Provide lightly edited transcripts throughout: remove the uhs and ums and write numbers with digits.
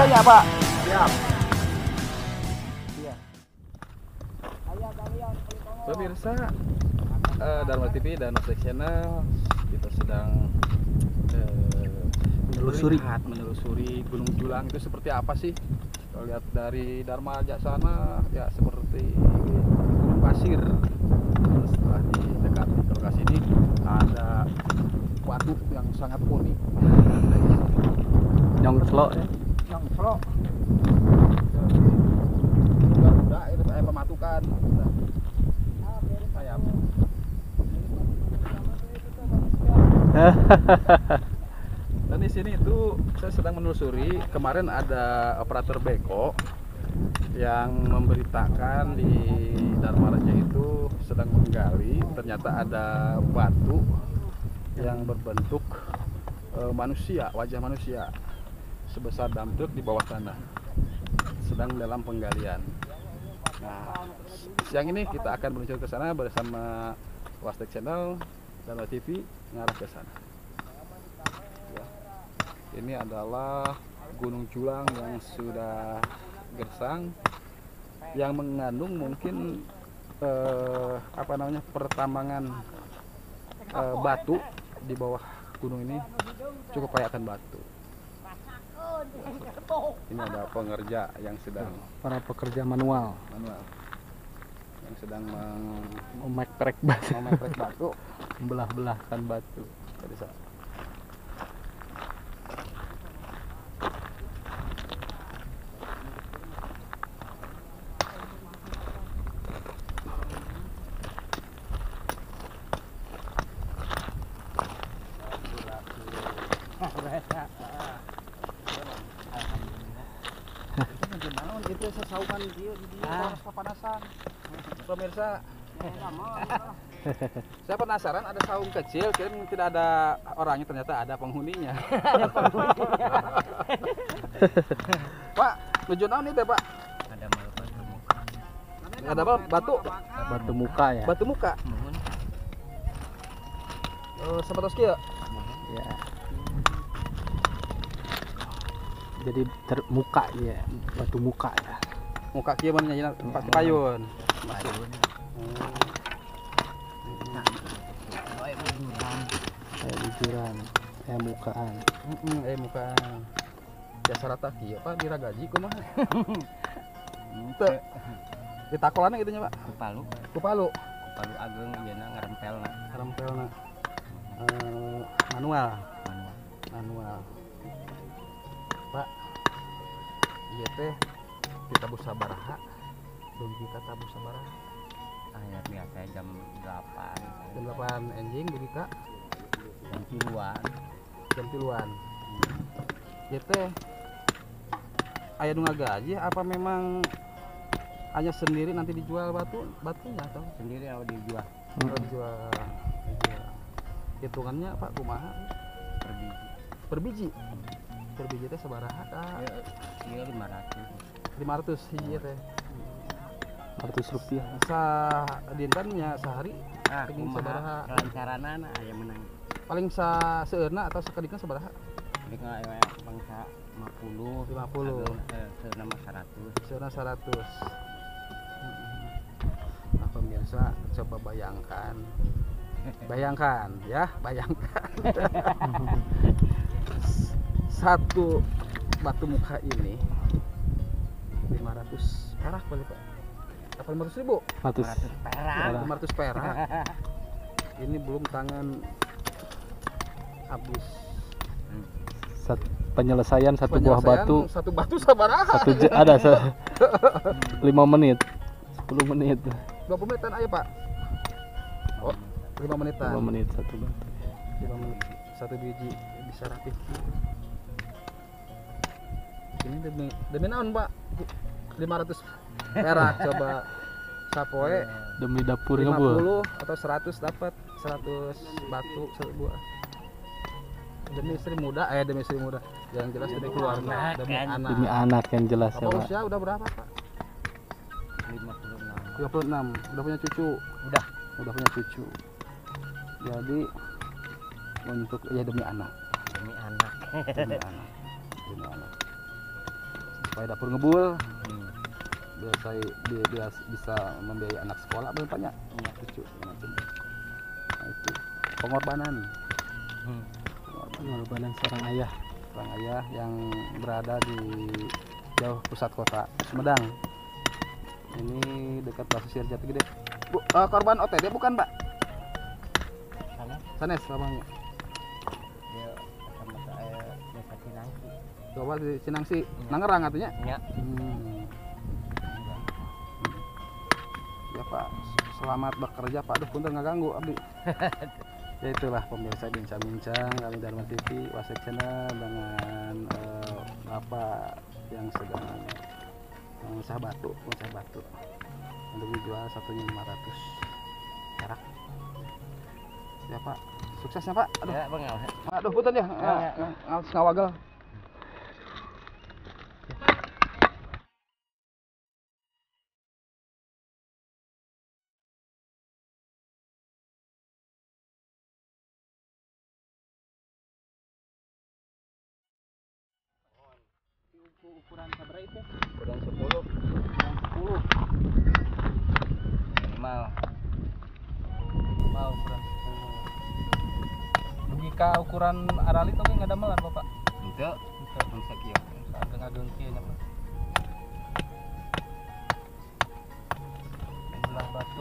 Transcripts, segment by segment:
videonya, Pak. Siap. Iya. Pemirsa Dharma TV dan Nostalgia Channel, kita sedang menelusuri Gunung Julang itu seperti apa sih? Kalau lihat dari Dharma Aja sana ya seperti gunung pasir. Setelah didekati ke lokasi ini ada batu yang sangat unik. Nyongslok ya. Nyongslok. Garuda itu kayak pematukan. Sayap. Dan di sini itu saya sedang menelusuri, kemarin ada operator beko yang memberitakan di Dharma Raja itu sedang menggali, ternyata ada batu yang berbentuk manusia, wajah manusia sebesar dump truck di bawah tanah, sedang dalam penggalian. Nah, siang ini kita akan meluncur ke sana bersama Wastek Channel dan TV ngarah ke sana. Ya. Ini adalah Gunung Julang yang sudah gersang, yang mengandung mungkin pertambangan batu di bawah gunung ini cukup kaya akan batu. Ini ada pengerja yang sedang Para pekerja manual yang sedang memekrek batu, batu, membelah-belahkan batu. dari sana. Itu sesaukan dia di papanasan. Pemirsa, saya penasaran, ada saung kecil, kira tidak ada orangnya, ternyata ada penghuninya. Pak, tujuan naon itu, Pak? Ada apa? Batu muka ya. Batu muka. Sebatas kia. Ya. Jadi termuka ya, batu muka ya. Muka kia mana nyanyi tempat payun. Kayak bujuran, kayak mukaan. Mukaan. Biasa rata kia, Pak, diragaji kumaha? Teu. Ditakolana gitu nya, Pak. Kupalu ageng ieu na ngarempelna. Manual. Pak, iya teh kita sabaraha, belum kita tabu sabaraha. Aya biasa jam 8. Jam 8 enjing bagi Kak. Jam 3-an. Iya teh aya nu ngagaji apa memang hanya sendiri nanti dijual batunya atau Sendiri atau dijual dijual. Hitungannya Pak kumaha? Per biji. Per biji teh sabaraha, Kak? Iya 500. 500 hiji teh. 100 rupiah. Dintennya sehari pengin sabaraha? Lancaranana aya menang. Paling seueurna atau sakadikna sabaraha? Jadi aya bangsa 50. Seuna 100. Seueurna 100. Nah, pemirsa coba bayangkan ya, satu batu muka ini 500 perak kali, Pak. 800.000. 100 perak. 500 perak. Ini belum tangan habis. Penyelesaian satu buah batu. Satu batu sabaraha? Ada 5 menit, 10 menit. 20 menitan ayo, Pak. Oh, 5 menitan. 5 menit satu batu. 5 menit satu biji bisa rapih. Ini demi naon, Pak? 500 perak coba sapoe Demi dapurnya, Bu. 50 atau 100 dapat 100 batu satu buah. Demi istri muda, jangan jelas demi keluarga, demi anak. Demi anak yang jelas ya, Bapak Pak. usia udah berapa, Pak? 56. Udah punya cucu. Udah punya cucu. Jadi untuk ya demi anak. Demi anak. Demi anak. supaya dapur ngebul. Biasa dia bisa membiayai anak sekolah banyak cucu macam. Nah, itu pengorbanan seorang ayah yang berada di jauh pusat kota Sumedang. Ini dekat Pasir Jati Gede. Bu, korban OTD bukan, Mbak? Sanes labangnya. Dia sama saya desa Cinangsi. Coba di Cinangsi, Nangerang katanya. Ya. Ya Pak, selamat bekerja Pak. Aduh, punten ngaganggu abdi. Ya itulah pemirsa bincang-bincang kami Dharma TV Wasek Channel dengan Bapak yang sedang mengusaha batu. Untuk dijual satunya 500 perak. Ya Pak, suksesnya Pak. Aduh, Ya, Bang. aduh punten ya. Ngawagel. ukuran berapa itu? Ukuran 10. Minimal. Mau ukuran 10. Jika ukuran arali itu nggak ada melan Bapak. Untuk sakio. Saat tengah gengki nya Pak. Belah batu.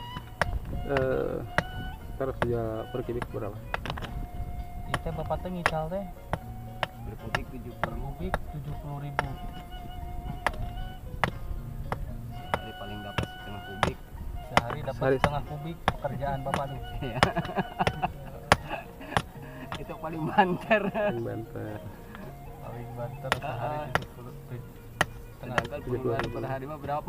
Terus dia per kubik berapa? Itu Bapak teh ngical teh Berkubik 70. per kubik 70.000. Jadi paling dapat setengah kubik. Sehari dapat Sehari. setengah kubik pekerjaan Bapak tuh. Ya. Itu paling banter. Banter. Paling banter sehari 70 setengah. Sedangkan pengeluaran per hari mah berapa?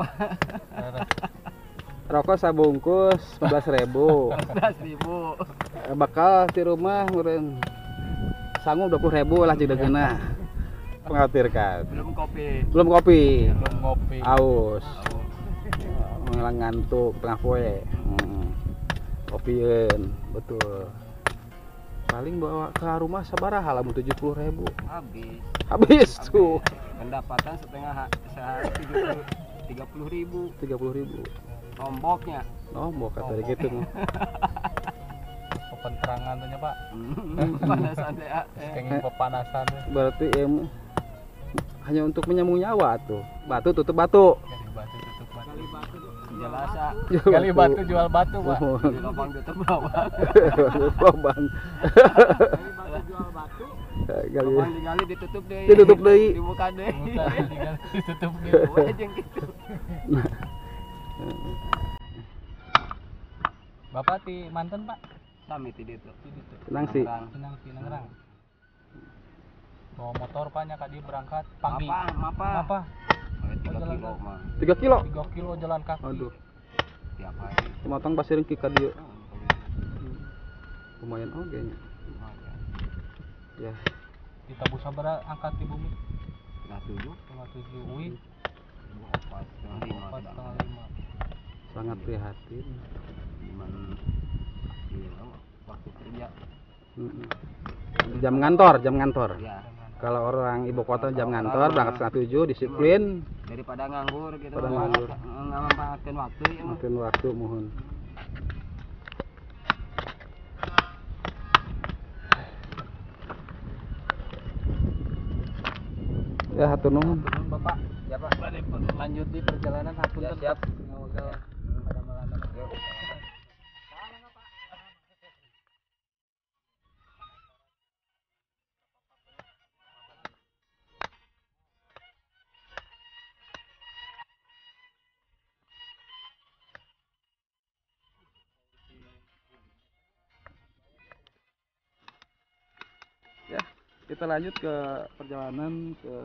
Rokok sabungkus 15.000. 15.000. Bakal di rumah meureun sanggup 20.000 lah ceudeugeuna. Mengkhawatirkan. Belum kopi. Belum kopi. Belum ngopi. Aus. Ngilang ngantuk tengah poe. Kopieun, betul. Paling bawa ke rumah sabaraha lamun 70.000. Habis. Habis tuh. Pendapatan setengah sehari 30.000. 30.000. Lomboknya. Nombok kata gitu mah. Penerangan tuh Pak. Panasan ya. Kenging pepanasan tuh. Berarti hanya untuk menyambung nyawa tuh. Batu tutup batu. Gali batu tutup batu. Jelasa. Gali batu jual batu Pak. Di lubang tutup bawah. Lubang. Jual batu. Gali. Lubang digali ditutup deh. Ditutup deui. Dibuka deh. Bukan digali ditutup gitu. Wah, jeung gitu. Bapak di manten Pak? Sami ti ditu. Tenang sih. Senang sih Nangerang. Bawa motor Pak nya dia berangkat pagi. Apa? Apa? 3 kilo mah. 3 kilo. 3 kilo jalan kaki. Aduh. Tiap hari. Motong pasir ki ka dieu. Lumayan oge nya. Ya. Ditabuh sabaraha angkat di bumi? Nah 7. 7 wih. 4,5. Sangat prihatin. Cuman waktu kerja. Jam ngantor. Ya. Kalau orang ibu kota jam ngantor berangkat setengah 7 disiplin. Daripada nganggur gitu. Daripada nganggur. Ngamanfaatkan waktu ya. Makin waktu mohon. Ya hatur nuhun. Turun Bapak. Ya Pak. Lanjut di perjalanan hapunten. Ya, siap. Ngawagel pada melanda. Ya, kita lanjut ke perjalanan ke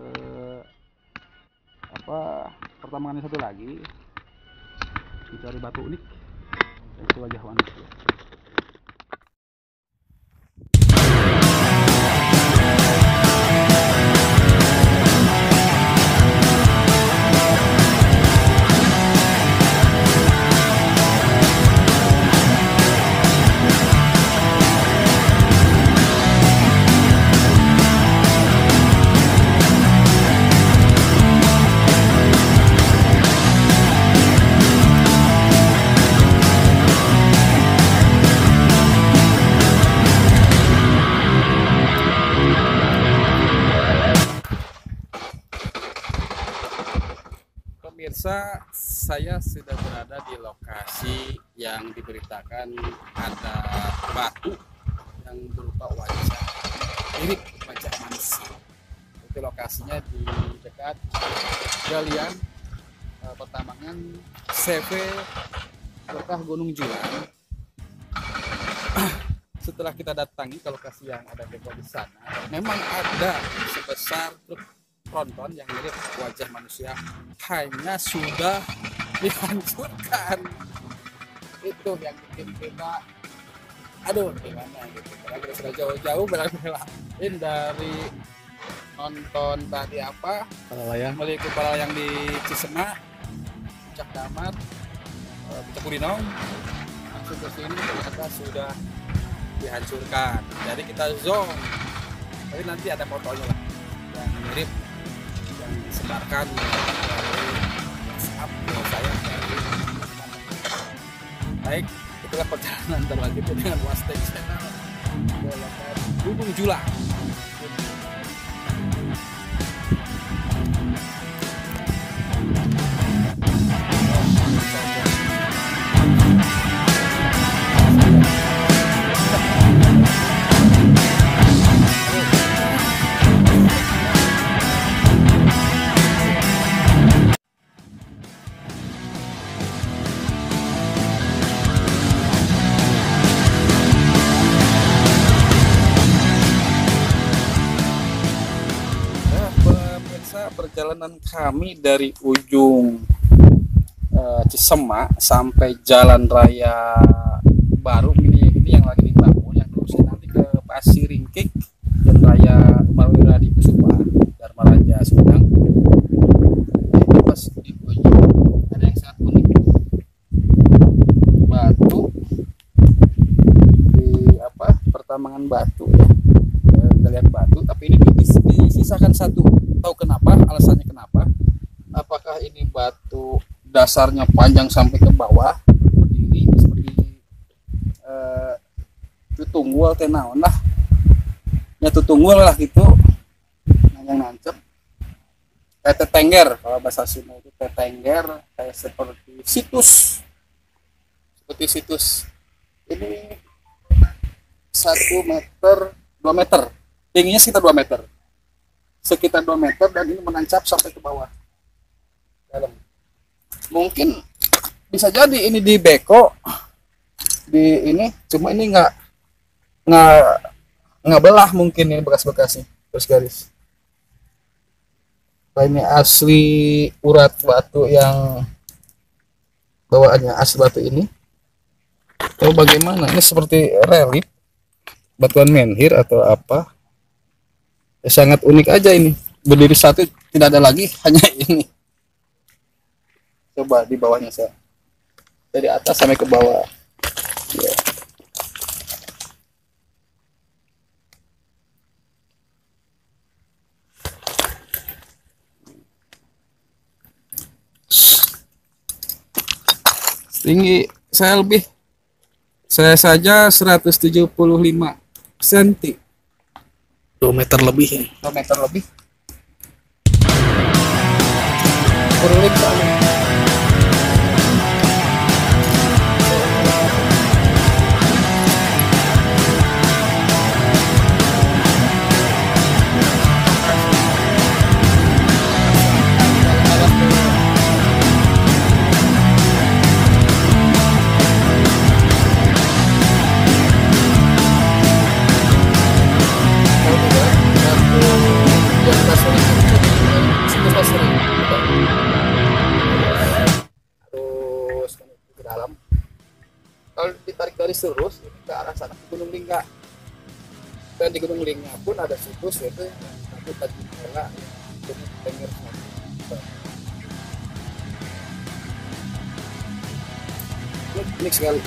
pertambangan satu lagi, mencari batu unik itu wajah manusia. Pemirsa, saya sudah berada di lokasi yang diberitakan ada batu yang berupa wajah mirip wajah manusia. Itu lokasinya di dekat galian pertambangan CV Lekah Gunung Julang. Setelah kita datangi ke lokasi yang ada beko di sana, memang ada sebesar truk tronton yang mirip wajah manusia, hanya sudah dihancurkan. Itu yang bikin kita, aduh gimana gitu. Karena kita sudah jauh-jauh bela-belain dari nonton tadi apa, meliput kepala yang di Cisema, Puncak Damat, Puncak Kurinong, langsung ke sini ternyata sudah dihancurkan. Jadi kita zoom, tapi nanti ada fotonya lah yang mirip yang disebarkan dari WhatsApp saya dari. Baik, itulah perjalanan terlanjutnya dengan Wastek Channel ke lokasi Gunung Julang. Perjalanan kami dari ujung Cisema sampai Jalan Raya Baru ini yang lagi dibangun, yang terusnya nanti ke Pasir Ringkik, Jalan Raya Mawira di Kusuma, Dharma Raja Sumedang. Ini pas di ujung ada yang sangat unik, batu di apa pertambangan batu ya, galian batu, tapi ini disisakan satu. Tahu kenapa? Alasannya kenapa? Apakah ini batu dasarnya panjang sampai ke bawah berdiri seperti tutunggul tenaon lah, ya tutunggul lah gitu, yang nancep kayak tetengger, kalau bahasa Sunda itu tetengger, kayak seperti situs ini 1 meter 2 meter tingginya sekitar 2 meter dan ini menancap sampai ke bawah dalam. Mungkin bisa jadi ini di beko di ini, cuma ini nggak belah, mungkin ini bekas-bekasnya terus garis. Nah, ini asli urat batu yang bawaannya asli batu ini. Tahu bagaimana? Ini seperti relief batuan menhir atau apa? Ya, sangat unik aja ini, berdiri satu, tidak ada lagi, hanya ini. Coba di bawahnya saya, dari atas sampai ke bawah ya. Tinggi saya saja 175 cm, 2 meter lebih ya. 2 meter lebih. Berulik sekali. Terus ke dalam, kalau ditarik dari lurus ini ke arah sana ke Gunung Lingga, dan di Gunung Lingga pun ada situs yaitu Batu Tajimela Gunung Tengger. Unik sekali.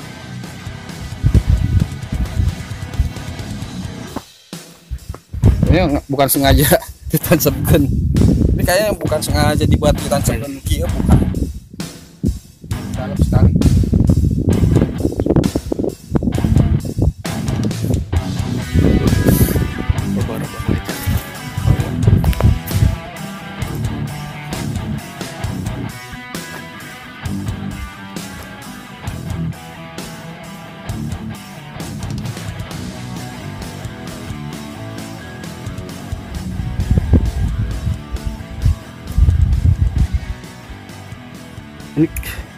Ini bukan sengaja ditancapkan. Ini kayaknya bukan sengaja dibuat ditancapkan kia, bukan. Dalam sekali. Ini